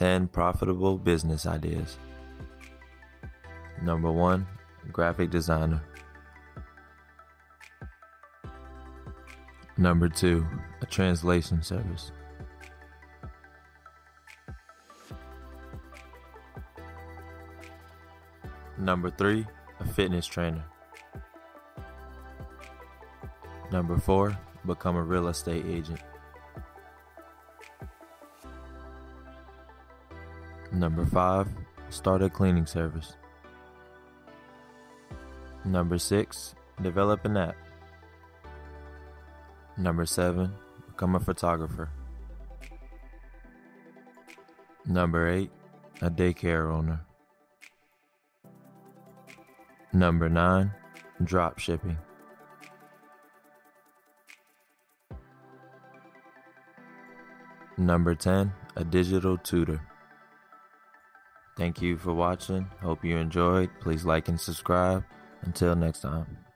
10 profitable business ideas. Number 1, graphic designer. Number 2, a translation service. Number 3, a fitness trainer. Number 4, become a real estate agent. Number 5, start a cleaning service. Number 6, develop an app. Number 7, become a photographer. Number 8, a daycare owner. Number 9, drop shipping. Number 10, a digital tutor. Thank you for watching. Hope you enjoyed. Please like and subscribe. Until next time.